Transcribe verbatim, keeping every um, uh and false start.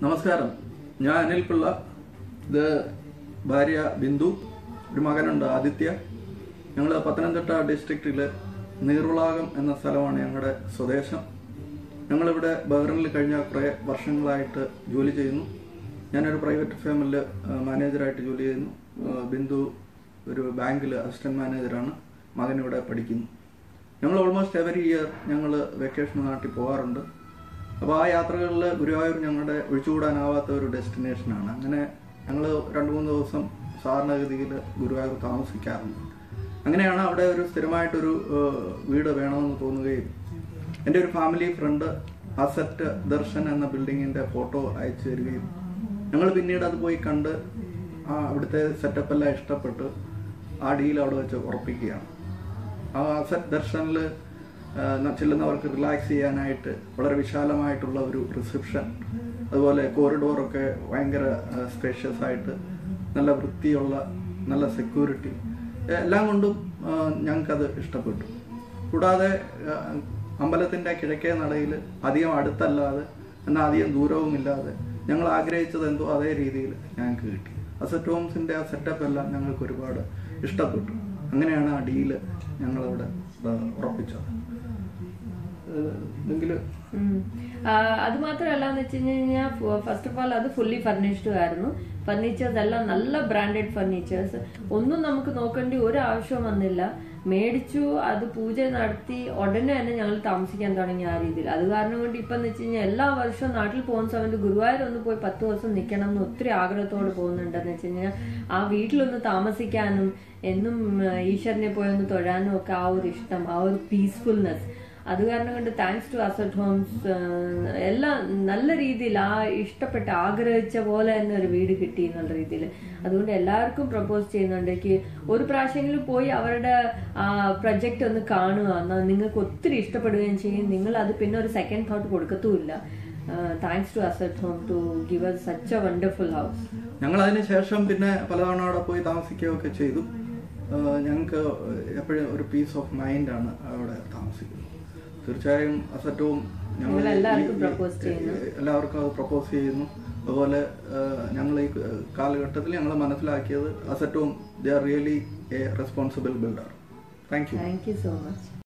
നമസ്കാരം. ഞാൻ അനിൽ പിള്ള. ഇത് ഭാര്യ ബിന്ദു, ഒരു മകനുണ്ട് ആദിത്യ. ഞങ്ങൾ പത്തനംതിട്ട ഡിസ്ട്രിക്റ്റിലെ നീർവളാകം എന്ന സ്ഥലമാണ് ഞങ്ങളുടെ സ്വദേശം. ഞങ്ങളിവിടെ ബഹ്റിനിൽ കഴിഞ്ഞ കുറേ വർഷങ്ങളായിട്ട് ജോലി ചെയ്യുന്നു. ഞാനൊരു പ്രൈവറ്റ് ഫേമിൽ മാനേജറായിട്ട് ജോലി ചെയ്യുന്നു. ബിന്ദു ഒരു ബാങ്കിൽ അസിസ്റ്റന്റ് മാനേജറാണ്. മകനിവിടെ പഠിക്കുന്നു. ഞങ്ങൾ ഓൾമോസ്റ്റ് എവറി ഇയർ ഞങ്ങൾ വെക്കേഷൻ നാട്ടിൽ പോകാറുണ്ട്. അപ്പോൾ ആ യാത്രകളിൽ ഗുരുവായൂർ ഞങ്ങളുടെ ഒഴിച്ചുകൂടാനാവാത്ത ഒരു ഡെസ്റ്റിനേഷനാണ്. അങ്ങനെ ഞങ്ങൾ രണ്ട് മൂന്ന് ദിവസം സാധാരണഗതിയിൽ ഗുരുവായൂർ താമസിക്കാറുണ്ട്. അങ്ങനെയാണ് അവിടെ ഒരു സ്ഥിരമായിട്ടൊരു വീട് വേണമെന്ന് തോന്നുകയും എൻ്റെ ഒരു ഫാമിലി ഫ്രണ്ട് അസറ്റ് ദർശൻ എന്ന ബിൽഡിങ്ങിൻ്റെ ഫോട്ടോ അയച്ചു തരികയും ഞങ്ങൾ പിന്നീട് അത് പോയി കണ്ട് ആ അവിടുത്തെ സെറ്റപ്പെല്ലാം ഇഷ്ടപ്പെട്ട് ആ ഡീൽ അവിടെ വെച്ച് ഉറപ്പിക്കുകയാണ്. ആ അസറ്റ് ദർശനിൽ ചെല്ലുന്നവർക്ക് റിലാക്സ് ചെയ്യാനായിട്ട് വളരെ വിശാലമായിട്ടുള്ള ഒരു റിസപ്ഷൻ, അതുപോലെ കോറിഡോറൊക്കെ ഭയങ്കര സ്പേഷ്യസ് ആയിട്ട്, നല്ല വൃത്തിയുള്ള, നല്ല സെക്യൂരിറ്റി, എല്ലാം കൊണ്ടും ഞങ്ങൾക്കത് ഇഷ്ടപ്പെട്ടു. കൂടാതെ അമ്പലത്തിൻ്റെ കിഴക്കേ നടയിൽ അധികം അടുത്തല്ലാതെ എന്നാൽ അധികം ദൂരവുമില്ലാതെ ഞങ്ങൾ ആഗ്രഹിച്ചത് എന്തോ അതേ രീതിയിൽ ഞങ്ങൾക്ക് കിട്ടി. അസറ്റ് ഹോംസിൻ്റെ ആ സെറ്റപ്പ് എല്ലാം ഞങ്ങൾക്ക് ഒരുപാട് ഇഷ്ടപ്പെട്ടു. അങ്ങനെയാണ് ആ ഡീല് ഞങ്ങളവിടെ ഉറപ്പിച്ചത്. അത് മാത്രമല്ല എന്ന് വെച്ച് കഴിഞ്ഞാൽ ഫസ്റ്റ് ഓഫ് ഓൾ അത് ഫുള്ളി ഫർണിഷ്ഡ് ആയിരുന്നു. ഫർണിച്ചേഴ്സ് എല്ലാം നല്ല ബ്രാൻഡഡ് ഫർണിച്ചേഴ്സ്. ഒന്നും നമുക്ക് നോക്കേണ്ടി ഒരു ആവശ്യം വന്നില്ല. മേടിച്ചു, അത് പൂജ നടത്തി ഉടനെ തന്നെ ഞങ്ങൾ താമസിക്കാൻ തുടങ്ങി ആ രീതിയിൽ. അത് കാരണം കൊണ്ട് ഇപ്പം എന്ന് വെച്ച് കഴിഞ്ഞാൽ എല്ലാ വർഷവും നാട്ടിൽ പോകുന്ന സമയത്ത് ഗുരുവായൂർ ഒന്ന് പോയി പത്ത് ദിവസം നിൽക്കണം എന്ന് ഒത്തിരി ആഗ്രഹത്തോട് പോകുന്നുണ്ടെന്ന് വെച്ച് കഴിഞ്ഞാൽ ആ വീട്ടിലൊന്ന് താമസിക്കാനും എന്നും ഈശ്വരനെ പോയി ഒന്ന് തൊഴാനും ഒക്കെ ആ ഒരു ഇഷ്ടം, ആ ഒരു പീസ്ഫുൾനെസ്, അത് കാരണം കൊണ്ട് താങ്ക്സ് ടു അസറ്റ് ഹോംസ് എല്ലാം നല്ല രീതിയിൽ ആ ഇഷ്ടപ്പെട്ട ആഗ്രഹിച്ച പോലെ തന്നെ ഒരു വീട് കിട്ടി എന്നുള്ള രീതിയിൽ. അതുകൊണ്ട് എല്ലാവർക്കും പ്രപ്പോസ് ചെയ്യുന്നുണ്ട് ഒരു പ്രാവശ്യമെങ്കിലും പോയി അവരുടെ ആ പ്രൊജക്റ്റ് ഒന്ന് കാണുക. എന്നാൽ നിങ്ങൾക്ക് ഒത്തിരി ഇഷ്ടപ്പെടുകയും ചെയ്യും. നിങ്ങൾ അത് പിന്നെ ഒരു സെക്കൻഡ് തോട്ട് കൊടുക്കത്തുമില്ല. Thanks to Asset Home to give us such a wonderful house. ഞങ്ങൾ അതിന് ശേഷം പിന്നെ പലതവണ അവിടെ പോയി താമസിക്കുകയൊക്കെ ചെയ്തു. ഞങ്ങൾക്ക് എപ്പോഴും ഒരു പീസ് ഓഫ് മൈൻഡാണ് അവിടെ താമസിക്കുന്നത്. തീർച്ചയായും അസറ്റവും ഞങ്ങൾ എല്ലാവർക്കും അത് പ്രപ്പോസ് ചെയ്യുന്നു. അതുപോലെ ഞങ്ങൾ ഈ കാലഘട്ടത്തിൽ ഞങ്ങൾ മനസ്സിലാക്കിയത് അസറ്റവും they are really a responsible builder. Thank you thank you so much.